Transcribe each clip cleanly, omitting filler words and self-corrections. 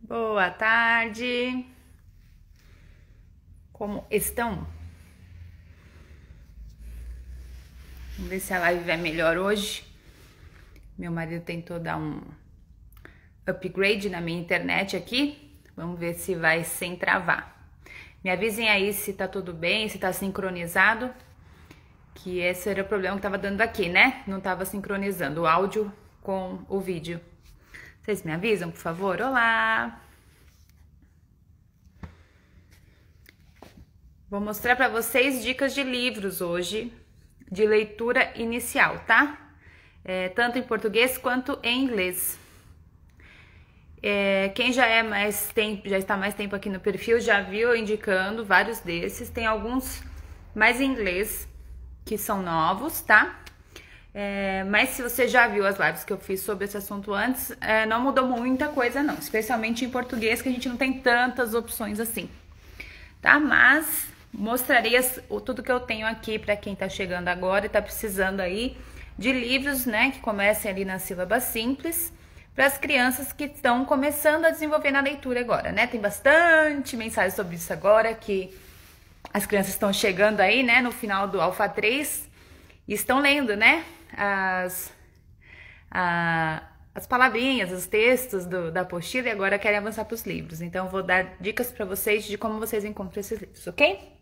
Boa tarde. Como estão? Vamos ver se a live vai melhor hoje. Meu marido tentou dar um upgrade na minha internet aqui. Vamos ver se vai sem travar. Me avisem aí se tá tudo bem, se tá sincronizado. Que esse era o problema que tava dando aqui, né? Não tava sincronizando o áudio com o vídeo. Vocês me avisam, por favor? Olá! Vou mostrar para vocês dicas de livros hoje, de leitura inicial, tá? Tanto em português quanto em inglês. Quem já está mais tempo aqui no perfil, já viu eu indicando vários desses. Tem alguns mais em inglês, que são novos, tá? Mas se você já viu as lives que eu fiz sobre esse assunto antes, não mudou muita coisa não, especialmente em português, que a gente não tem tantas opções assim, tá? Mas mostrarei tudo que eu tenho aqui para quem tá chegando agora e tá precisando aí de livros, né, que comecem ali na sílaba simples, para as crianças que estão começando a desenvolver na leitura agora, né? Tem bastante mensagem sobre isso agora, que as crianças estão chegando aí, né, no final do Alfa 3 e estão lendo, né, as palavrinhas, os textos da apostila e agora querem avançar para os livros. Então, vou dar dicas para vocês de como vocês encontram esses livros, ok?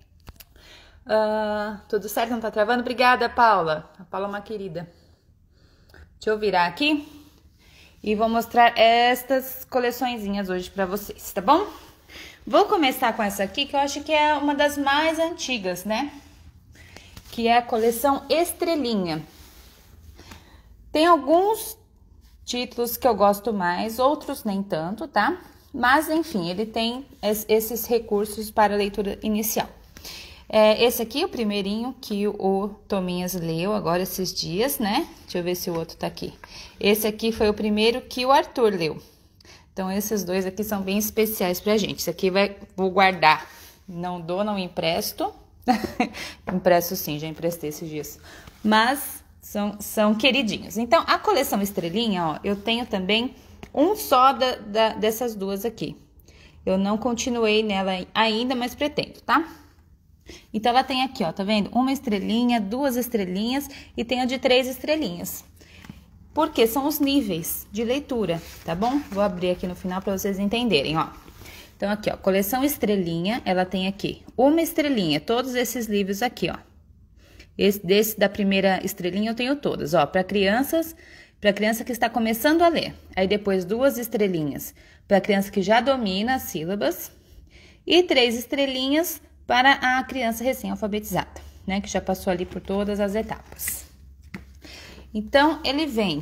Tudo certo? Não tá travando? Obrigada, Paula. A Paula é uma querida. Deixa eu virar aqui e vou mostrar estas coleçõezinhas hoje para vocês, tá bom? Vou começar com essa aqui, que eu acho que é uma das mais antigas, né? Que é a coleção Estrelinha. Tem alguns títulos que eu gosto mais, outros nem tanto, tá? Mas, enfim, ele tem esses recursos para leitura inicial. Esse aqui é o primeirinho que o Tominhas leu agora esses dias, né? Deixa eu ver se o outro tá aqui. Esse aqui foi o primeiro que o Arthur leu. Então, esses dois aqui são bem especiais pra gente. Esse aqui vou guardar. Não dou, não empresto. Empresto sim, já emprestei esses dias. Mas são queridinhos. Então, a coleção Estrelinha, ó, eu tenho também um só dessas duas aqui. Eu não continuei nela ainda, mas pretendo, tá? Então, ela tem aqui, ó, tá vendo? Uma estrelinha, duas estrelinhas e tem a de 3 estrelinhas. Porque são os níveis de leitura, tá bom? Vou abrir aqui no final para vocês entenderem, ó. Então, aqui, ó, coleção Estrelinha, ela tem aqui uma estrelinha, todos esses livros aqui, ó. Desse da primeira estrelinha eu tenho todas, ó, para criança que está começando a ler. Aí depois 2 estrelinhas para criança que já domina as sílabas e 3 estrelinhas para a criança recém-alfabetizada, né, que já passou ali por todas as etapas. Então, ele vem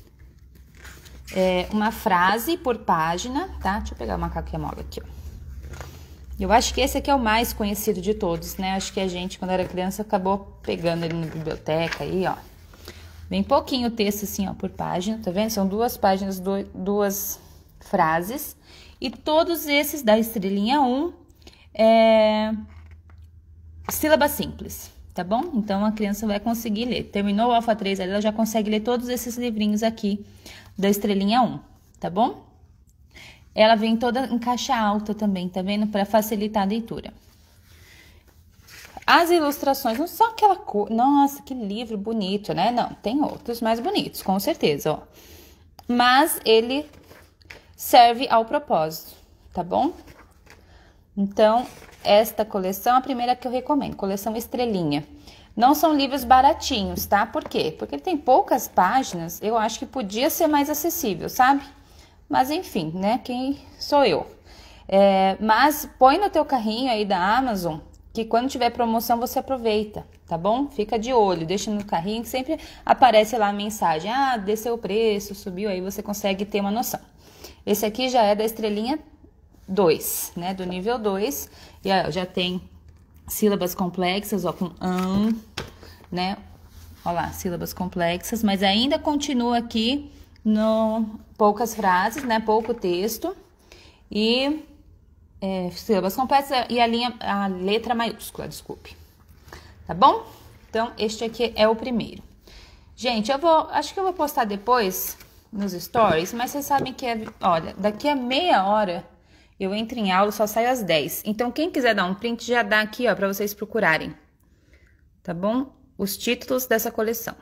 uma frase por página, tá? Deixa eu pegar o macaco e a mola aqui, ó. Eu acho que esse aqui é o mais conhecido de todos, né? Acho que a gente, quando era criança, acabou pegando ele na biblioteca aí, ó. Vem pouquinho texto assim, ó, por página, tá vendo? São 2 páginas, 2 frases. E todos esses da estrelinha 1 sílaba simples, tá bom? Então, a criança vai conseguir ler. Terminou o Alfa 3 ali, ela já consegue ler todos esses livrinhos aqui da estrelinha 1, tá bom? Ela vem toda em caixa alta também, tá vendo? Para facilitar a leitura. As ilustrações não são aquela cor... Nossa, que livro bonito, né? Não, tem outros mais bonitos, com certeza, ó. Mas ele serve ao propósito, tá bom? Então, esta coleção é a primeira que eu recomendo, coleção Estrelinha. Não são livros baratinhos, tá? Por quê? Porque ele tem poucas páginas, eu acho que podia ser mais acessível, sabe? Mas enfim, né? Quem sou eu? Mas põe no teu carrinho aí da Amazon, que quando tiver promoção você aproveita, tá bom? Fica de olho, deixa no carrinho que sempre aparece lá a mensagem. Ah, desceu o preço, subiu, aí você consegue ter uma noção. Esse aqui já é da estrelinha 2, né? Do nível 2. E ó, já tem sílabas complexas, ó, com né? Ó lá, sílabas complexas, mas ainda continua aqui no poucas frases, né? Pouco texto e sílabas complexas e a letra maiúscula, desculpe. Tá bom? Então, este aqui é o primeiro. Gente, acho que eu vou postar depois nos stories, mas vocês sabem que olha, daqui a meia hora Eu entro em aula, só saio às 10. Então, quem quiser dar um print, já dá aqui, ó, pra vocês procurarem. Tá bom? Os títulos dessa coleção.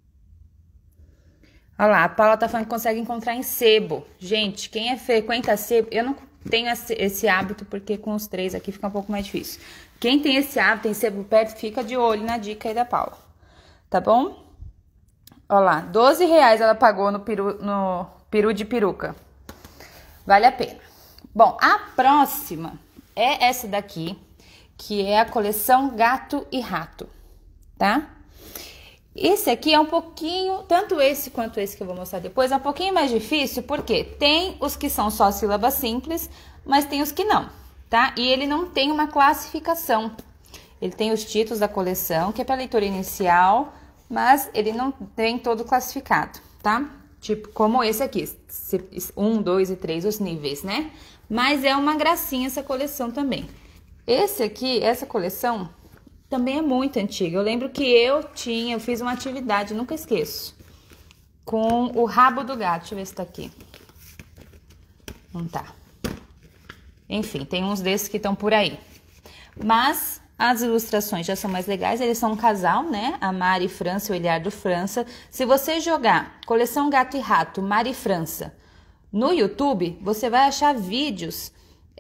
Olha lá, a Paula tá falando que consegue encontrar em sebo. Gente, quem frequenta sebo, eu não tenho esse hábito, porque com os 3 aqui fica um pouco mais difícil. Quem tem esse hábito, tem sebo perto, fica de olho na dica aí da Paula. Tá bom? Olha lá, R$12 ela pagou no peru de peruca. Vale a pena. Bom, a próxima é essa daqui, que é a coleção Gato e Rato, tá? Esse aqui é um pouquinho, tanto esse quanto esse que eu vou mostrar depois, é um pouquinho mais difícil, porque tem os que são só sílabas simples, mas tem os que não, tá? E ele não tem uma classificação. Ele tem os títulos da coleção, que é para leitura inicial, mas ele não tem todo classificado, tá? Tipo, como esse aqui, 1, 2 e 3, os níveis, né? Mas é uma gracinha essa coleção também. Esse aqui, essa coleção... também é muito antiga. Eu lembro que eu fiz uma atividade, nunca esqueço, com o rabo do gato. Deixa eu ver se tá aqui. Não tá. Enfim, tem uns desses que estão por aí. Mas as ilustrações já são mais legais. Eles são um casal, né? A Mari França e o Eliardo França. Se você jogar Coleção Gato e Rato, Mari França, no YouTube, você vai achar vídeos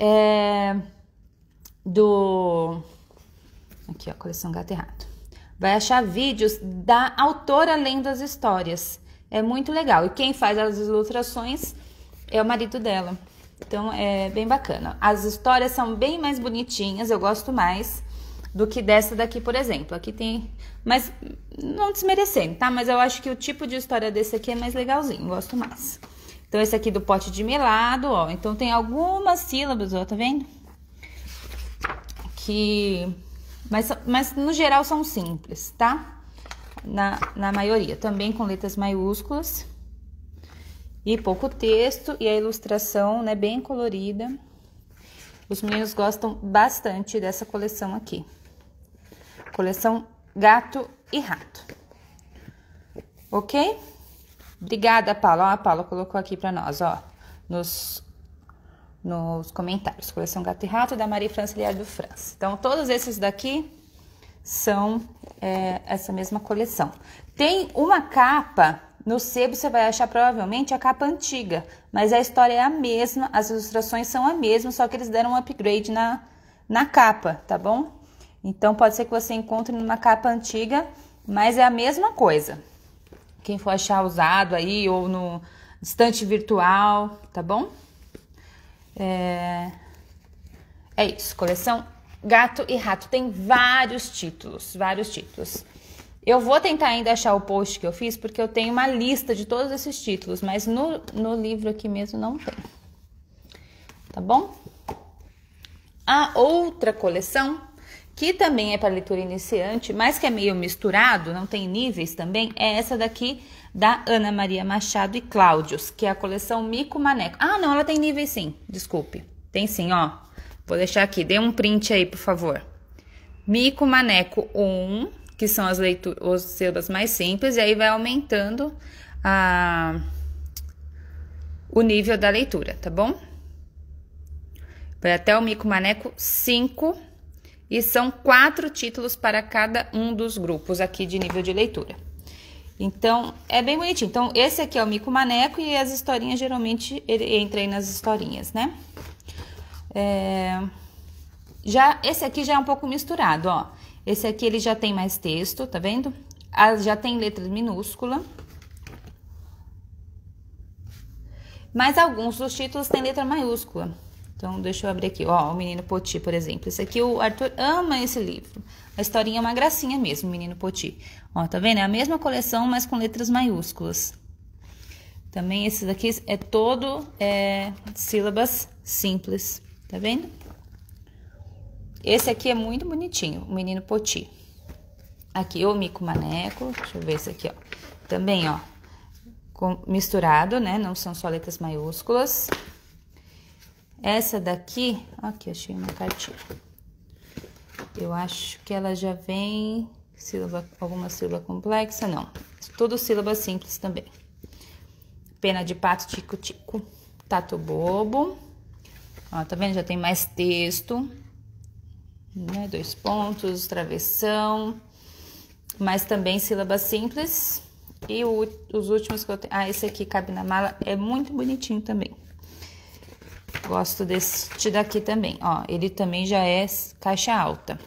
Aqui, ó, Coleção Gato e Rato. Vai achar vídeos da autora lendo as histórias. É muito legal. E quem faz as ilustrações é o marido dela. Então, é bem bacana. As histórias são bem mais bonitinhas, eu gosto mais do que dessa daqui, por exemplo. Aqui tem... Mas, não desmerecendo, tá? Mas eu acho que o tipo de história desse aqui é mais legalzinho, gosto mais. Então, esse aqui do pote de melado, ó. Então, tem algumas sílabas, ó, tá vendo? Mas no geral são simples, tá? Na maioria. Também com letras maiúsculas. E pouco texto. E a ilustração, né, bem colorida. Os meninos gostam bastante dessa coleção aqui. Coleção Gato e Rato. Ok? Obrigada, Paula. Ó, a Paula colocou aqui pra nós, ó. Nos comentários. Coleção Gato e Rato, da Maria França e Eliardo França. Então, todos esses daqui são essa mesma coleção. Tem uma capa, no sebo você vai achar provavelmente a capa antiga, mas a história é a mesma, as ilustrações são a mesma, só que eles deram um upgrade na capa, tá bom? Então, pode ser que você encontre numa capa antiga, mas é a mesma coisa. Quem for achar usado aí, ou no estante virtual, tá bom? É isso, coleção Gato e Rato. Tem vários títulos, Eu vou tentar ainda achar o post que eu fiz, porque eu tenho uma lista de todos esses títulos, mas no livro aqui mesmo não tem. Tá bom? A outra coleção, que também é para leitura iniciante, mas que é meio misturado, não tem níveis também, é essa daqui da Ana Maria Machado e Cláudios, que é a coleção Mico Maneco. Ah, não, ela tem níveis sim, desculpe. Tem sim, ó. Vou deixar aqui, dê um print aí, por favor. Mico Maneco 1, que são as sílabas mais simples, e aí vai aumentando o nível da leitura, tá bom? Vai até o Mico Maneco 5, e são 4 títulos para cada um dos grupos aqui de nível de leitura. Então, é bem bonitinho. Então, esse aqui é o Mico Maneco e as historinhas, geralmente, ele entra aí nas historinhas, né? Esse aqui já é um pouco misturado, ó. Esse aqui, ele já tem mais texto, tá vendo? Já tem letra minúscula. Mas alguns dos títulos têm letra maiúscula. Então, deixa eu abrir aqui, ó, o Menino Poti, por exemplo. Esse aqui, o Arthur ama esse livro. A historinha é uma gracinha mesmo, Menino Poti. Ó, tá vendo? É a mesma coleção, mas com letras maiúsculas. Também esse daqui é todo sílabas simples, tá vendo? Esse aqui é muito bonitinho, o Menino Poti. Aqui, o Mico Maneco, deixa eu ver esse aqui, ó. Também, ó, misturado, né? Não são só letras maiúsculas. Essa daqui, aqui, achei uma cartinha. Eu acho que ela já vem alguma sílaba complexa, não. Tudo sílaba simples também. Pena de pato, tico-tico, tato bobo. Ó, tá vendo? Já tem mais texto, né? 2 pontos, travessão, mas também sílabas simples. E os últimos que eu tenho... Ah, esse aqui cabe na mala, é muito bonitinho também. Gosto deste daqui também, ó. Ele também já é caixa alta.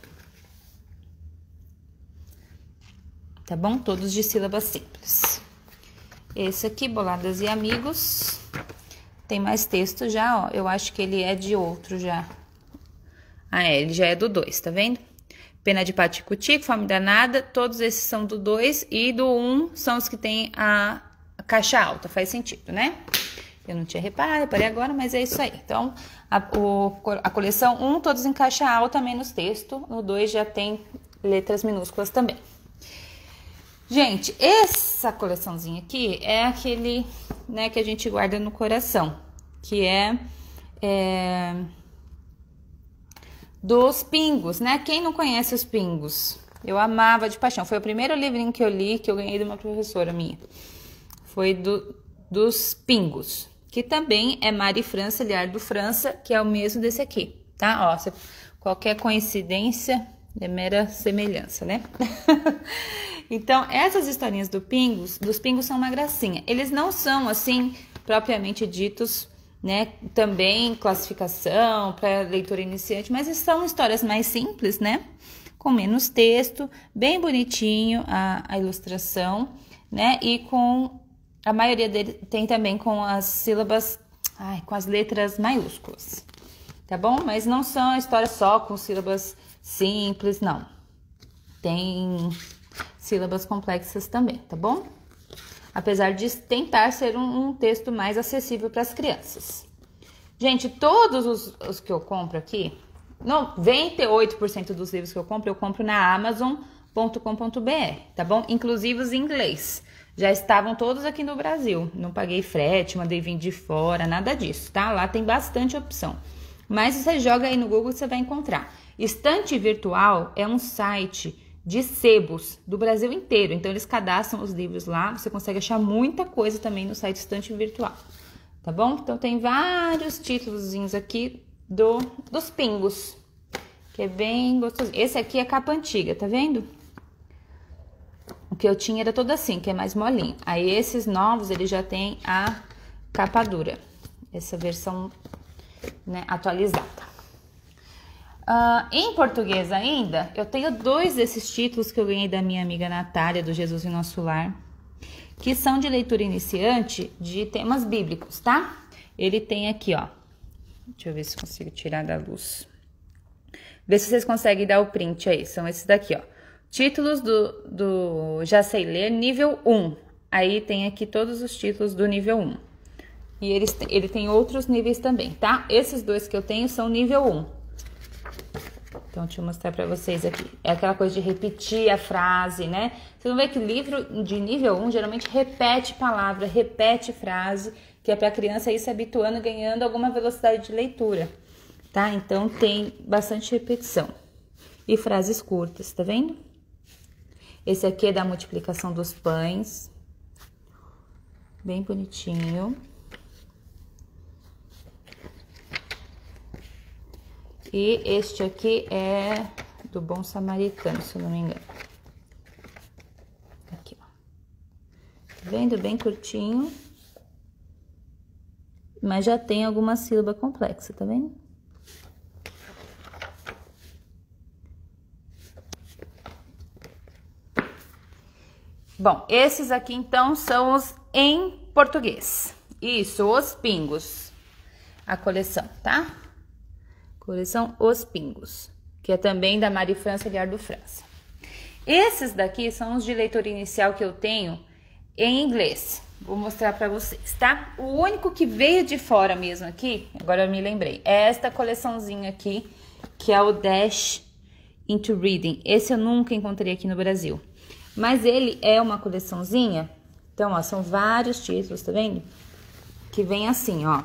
Tá bom? Todos de sílabas simples. Esse aqui, Boladas e Amigos, tem mais texto já, ó. Eu acho que ele é de outro já. Ah, ele já é do 2, tá vendo? Pena de Paticutico, Fome Danada, todos esses são do 2 e do 1 são os que tem a caixa alta, faz sentido, né? Eu não tinha reparado, reparei agora, mas é isso aí. Então, a coleção 1, todos em caixa alta, menos texto. No 2 já tem letras minúsculas também. Gente, essa coleçãozinha aqui é aquele, né, que a gente guarda no coração, que é dos Pingos, né? Quem não conhece os Pingos? Eu amava de paixão. Foi o primeiro livrinho que eu li, que eu ganhei de uma professora minha. Foi dos Pingos, que também é Mari França, Liardo França, que é o mesmo desse aqui, tá? Ó, qualquer coincidência é mera semelhança, né? Então, essas historinhas dos Pingos são uma gracinha. Eles não são, assim, propriamente ditos, né? Também classificação para leitura iniciante, mas são histórias mais simples, né? Com menos texto, bem bonitinho a ilustração, né? E com... A maioria dele tem também com as sílabas, com as letras maiúsculas, tá bom? Mas não são histórias só com sílabas simples, não. Tem sílabas complexas também, tá bom? Apesar de tentar ser um texto mais acessível para as crianças. Gente, todos os que eu compro aqui, 98% dos livros que eu compro na Amazon.com.br, tá bom? Inclusive os em inglês. Já estavam todos aqui no Brasil. Não paguei frete, mandei vir de fora, nada disso, tá? Lá tem bastante opção. Mas você joga aí no Google que você vai encontrar. Estante Virtual é um site de sebos do Brasil inteiro. Então, eles cadastram os livros lá. Você consegue achar muita coisa também no site Estante Virtual. Tá bom? Então, tem vários títulozinhos aqui dos Pingos, que é bem gostoso. Esse aqui é capa antiga, tá vendo? O que eu tinha era todo assim, que é mais molinho. Aí, esses novos, eles já tem a capa dura. Essa versão, né, atualizada. Em português ainda, eu tenho 2 desses títulos que eu ganhei da minha amiga Natália, do Jesus em Nosso Lar, que são de leitura iniciante de temas bíblicos, tá? Ele tem aqui, ó. Deixa eu ver se consigo tirar da luz. Vê se vocês conseguem dar o print aí. São esses daqui, ó. Títulos do Já Sei Ler, nível 1. Aí tem aqui todos os títulos do nível 1. E ele tem outros níveis também, tá? Esses 2 que eu tenho são nível 1. Então, deixa eu mostrar pra vocês aqui. É aquela coisa de repetir a frase, né? Vocês vão ver que livro de nível 1 geralmente repete palavra, repete frase, que é pra criança ir se habituando, ganhando alguma velocidade de leitura, tá? Então, tem bastante repetição. E frases curtas, tá vendo? Esse aqui é da multiplicação dos pães. Bem bonitinho. E este aqui é do Bom Samaritano, se eu não me engano. Aqui, ó. Tá vendo? Bem curtinho. Mas já tem alguma sílaba complexa, tá vendo? Bom, esses aqui, então, são os em português. Isso, os Pingos. A coleção, tá? Coleção Os Pingos, que é também da Mari França, Liardo França. Esses daqui são os de leitura inicial que eu tenho em inglês. Vou mostrar pra vocês, tá? O único que veio de fora mesmo aqui, agora eu me lembrei, é esta coleçãozinha aqui, que é o Dash into Reading. Esse eu nunca encontrei aqui no Brasil. Mas ele é uma coleçãozinha, então, ó, são vários títulos, tá vendo? Que vem assim, ó.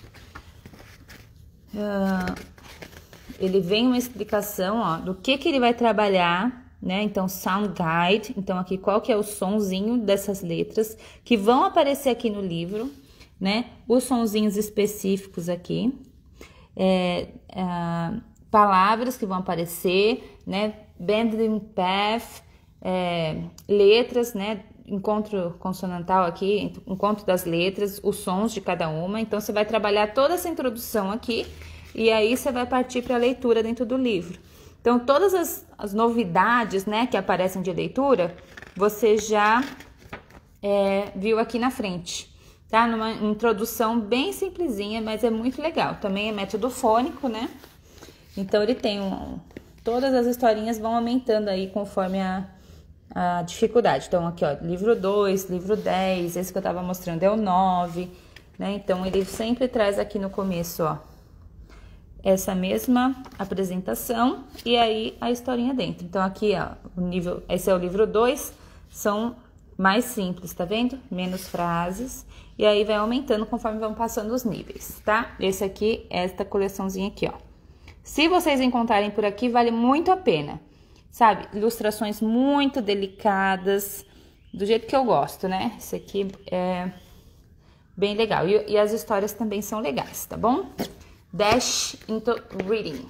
Ele vem uma explicação, ó, do que ele vai trabalhar, né? Então, Sound Guide. Então, aqui, qual que é o sonzinho dessas letras que vão aparecer aqui no livro, né? Os sonzinhos específicos aqui. palavras que vão aparecer, né? Bending path, letras, né? Encontro consonantal aqui, encontro das letras, os sons de cada uma. Então, você vai trabalhar toda essa introdução aqui e aí você vai partir para a leitura dentro do livro. Então, todas as novidades, né, que aparecem de leitura, você já viu aqui na frente, tá? Numa introdução bem simplesinha, mas é muito legal. Também é método fônico, né? Então, ele tem todas as historinhas vão aumentando aí conforme a dificuldade. Então, aqui, ó, livro 2, livro 10, esse que eu tava mostrando é o 9, né? Então, ele sempre traz aqui no começo, ó, essa mesma apresentação e aí a historinha dentro. Então, aqui, ó, esse é o livro 2, são mais simples, tá vendo? Menos frases, e aí vai aumentando conforme vão passando os níveis, tá? Esse aqui, esta coleçãozinha aqui, ó. Se vocês encontrarem por aqui, vale muito a pena, sabe? Ilustrações muito delicadas, do jeito que eu gosto, né? Esse aqui é bem legal. E as histórias também são legais, tá bom? Dash into Reading.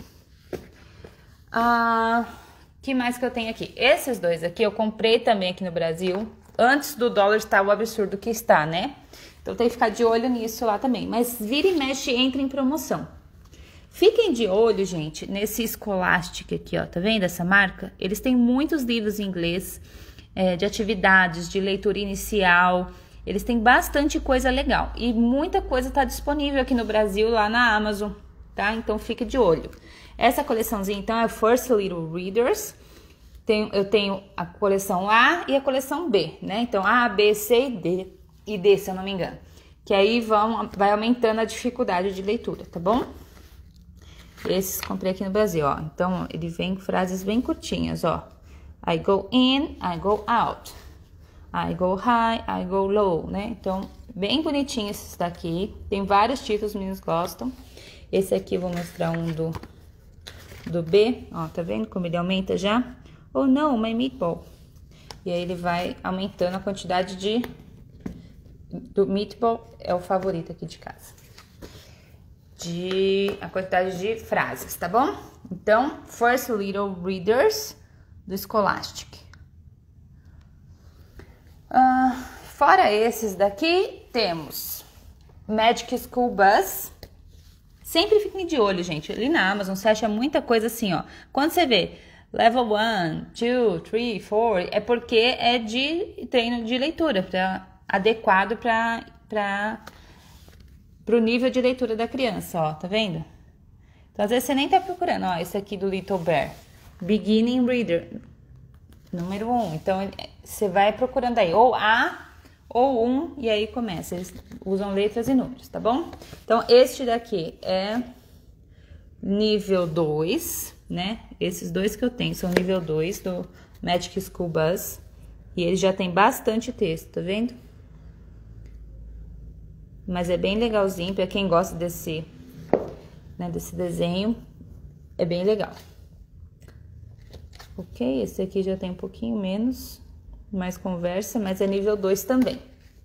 Que mais que eu tenho aqui? Esses dois aqui eu comprei também aqui no Brasil, antes do dólar estar o absurdo que está, né? Então tem que ficar de olho nisso lá também. Mas vira e mexe, entra em promoção. Fiquem de olho, gente, nesse Scholastic aqui, ó, tá vendo essa marca? Eles têm muitos livros em inglês, de atividades, de leitura inicial. Eles têm bastante coisa legal e muita coisa tá disponível aqui no Brasil, lá na Amazon, tá? Então, fique de olho. Essa coleçãozinha, então, é First Little Readers. Eu tenho a coleção A e a coleção B, né? Então, A, B, C e D, se eu não me engano. Que aí vai aumentando a dificuldade de leitura, tá bom? Esses comprei aqui no Brasil, ó. Então, ele vem com frases bem curtinhas, ó. I go in, I go out. I go high, I go low, né? Então, bem bonitinho esses daqui. Tem vários títulos, os meninos gostam. Esse aqui eu vou mostrar um do B. Ó, tá vendo como ele aumenta já? Oh, no, my meatball. E aí ele vai aumentando a quantidade do meatball, é o favorito aqui de casa. A quantidade de frases, tá bom? Então, First Little Readers, do Scholastic. Fora esses daqui, temos Magic School Bus. Sempre fiquem de olho, gente. Ali na Amazon você acha muita coisa assim, ó. Quando você vê Level 1, 2, 3, 4, é porque é de treino de leitura, adequado para o nível de leitura da criança, ó. Tá vendo? Então, às vezes você nem tá procurando, ó. Esse aqui do Little Bear. Beginning Reader. Número 1. Então, você vai procurando aí, ou A ou 1, e aí começa. Eles usam letras e números, tá bom? Então, este daqui é nível 2, né? Esses dois que eu tenho são nível 2 do Magic School Bus. E ele já tem bastante texto, tá vendo? Mas é bem legalzinho, pra quem gosta desse desenho, é bem legal. Ok, esse aqui já tem um pouquinho menos, mais conversa, mas é nível 2 também.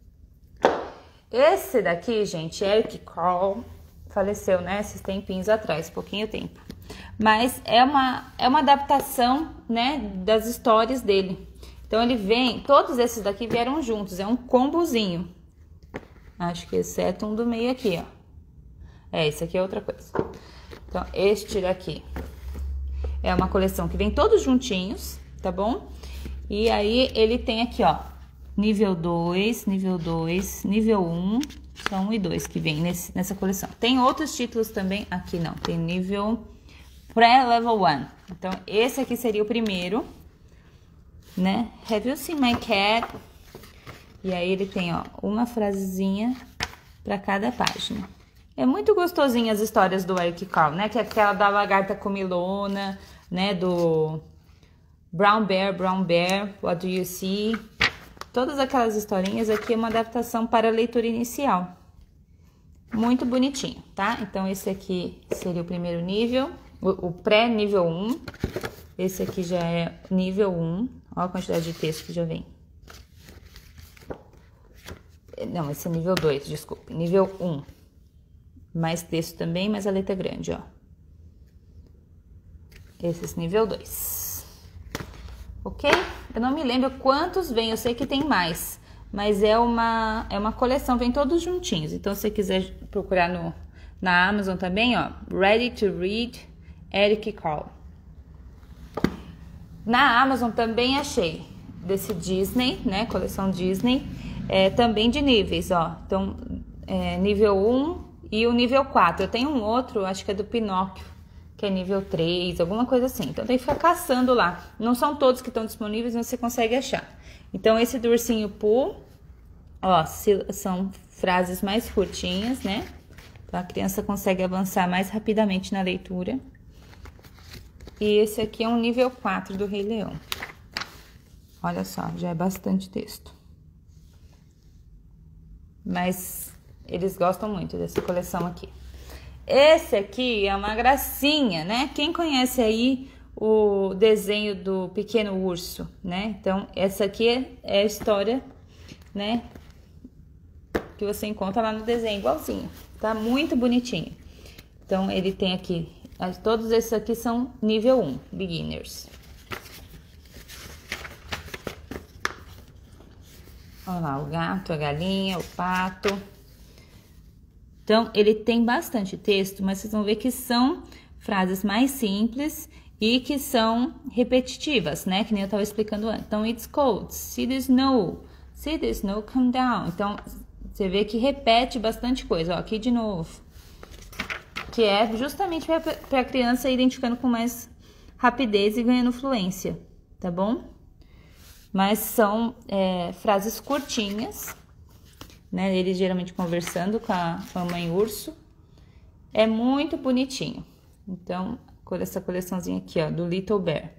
Esse daqui, gente, Eric Carle, faleceu, né, esses tempinhos atrás, pouquinho tempo. Mas é uma adaptação, né, das histórias dele. Então, ele vem, todos esses daqui vieram juntos, é um combozinho. Acho que exceto um do meio aqui, ó. Esse aqui é outra coisa. Então, este daqui é uma coleção que vem todos juntinhos, tá bom? E aí, ele tem aqui, ó, nível 2, nível 2, nível 1, são 1 e 2 que vem nessa coleção. Tem outros títulos também, aqui não, tem nível pré-level 1. Então, esse aqui seria o primeiro, né? Have you seen my cat? E aí, ele tem, ó, uma frasezinha para cada página. É muito gostosinho as histórias do Eric Carle, né? Que é aquela da lagarta comilona, né? Do Brown Bear, What Do You See? Todas aquelas historinhas aqui é uma adaptação para a leitura inicial. Muito bonitinho, tá? Então, esse aqui seria o primeiro nível, o pré-nível 1. Esse aqui já é nível 1. Olha a quantidade de texto que já vem. Não, esse é nível 2, desculpe. Nível 1. Mais texto também, mas a letra é grande, ó. Esses nível 2. Ok? Eu não me lembro quantos vem, eu sei que tem mais. Mas é uma coleção, vem todos juntinhos. Então, se você quiser procurar na Amazon também, ó. Ready to Read, Eric Carle. Na Amazon também achei desse Disney, né? Coleção Disney. Também de níveis, ó. Então, nível 1 e o nível 4. Eu tenho um outro, acho que é do Pinóquio, que é nível 3, alguma coisa assim. Então, tem que ficar caçando lá. Não são todos que estão disponíveis, mas você consegue achar. Então, esse do Ursinho Pooh, ó, são frases mais curtinhas, né? Então, a criança consegue avançar mais rapidamente na leitura. E esse aqui é um nível 4 do Rei Leão. Olha só, já é bastante texto. Mas eles gostam muito dessa coleção aqui. Esse aqui é uma gracinha, né? Quem conhece aí o desenho do Pequeno Urso, né? Então, essa aqui é a história, né? Que você encontra lá no desenho, igualzinho. Tá muito bonitinho. Então, ele tem aqui, todos esses aqui são nível 1, beginners. Olha lá, o gato, a galinha, o pato. Então, ele tem bastante texto, mas vocês vão ver que são frases mais simples e que são repetitivas, né? Que nem eu tava explicando antes. Então, it's cold, see the snow come down. Então, você vê que repete bastante coisa. Ó, aqui de novo. Que é justamente para a criança ir identificando com mais rapidez e ganhando fluência, tá bom? Mas são frases curtinhas, né? Eles geralmente conversando com a mãe urso. É muito bonitinho. Então, essa coleçãozinha aqui, ó, do Little Bear.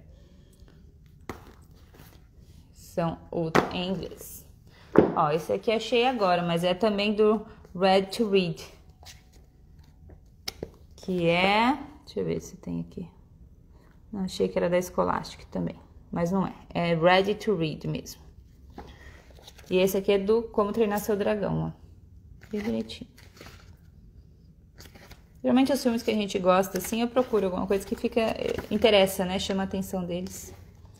São outros em inglês. Ó, esse aqui achei agora, mas é também do Ready to Read. Que é... Deixa eu ver se tem aqui. Não, achei que era da Scholastic também, mas não é. É Ready to Read mesmo. E esse aqui é do Como Treinar Seu Dragão, ó. Bem bonitinho. Geralmente os filmes que a gente gosta, assim, eu procuro alguma coisa que interessa, né? Chama a atenção deles.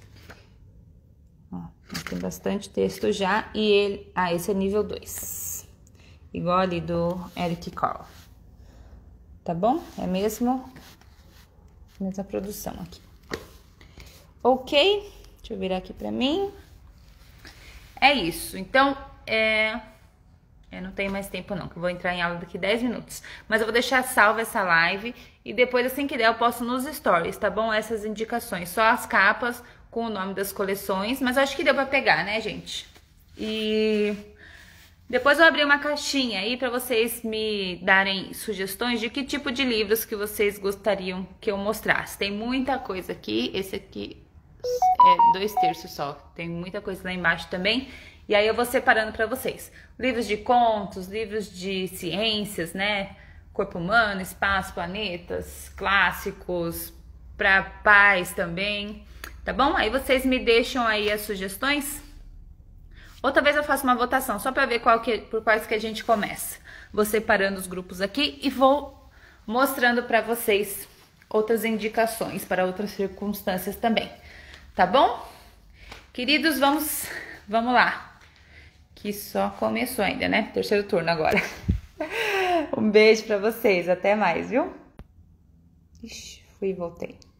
Ó, tem bastante texto já. E ele... esse é nível 2. Igual ali do Eric Carle. Tá bom? É mesma produção aqui. Ok? Deixa eu virar aqui pra mim. É isso. Então, eu não tenho mais tempo não, que eu vou entrar em aula daqui 10 minutos. Mas eu vou deixar salva essa live e depois, assim que der, eu posto nos stories, tá bom? Essas indicações, só as capas com o nome das coleções, mas acho que deu pra pegar, né, gente? E depois eu abri uma caixinha aí pra vocês me darem sugestões de que tipo de livros que vocês gostariam que eu mostrasse. Tem muita coisa aqui, esse aqui é 2/3 só, tem muita coisa lá embaixo também. E aí eu vou separando pra vocês. Livros de contos, livros de ciências, né? Corpo humano, espaço, planetas, clássicos, pra pais também, tá bom? Aí vocês me deixam aí as sugestões. Outra vez eu faço uma votação, só pra ver por quais que a gente começa. Vou separando os grupos aqui e vou mostrando pra vocês outras indicações para outras circunstâncias também, tá bom? Queridos, vamos lá. Que só começou ainda, né? Terceiro turno agora. Um beijo pra vocês, até mais, viu? Ixi, fui e voltei.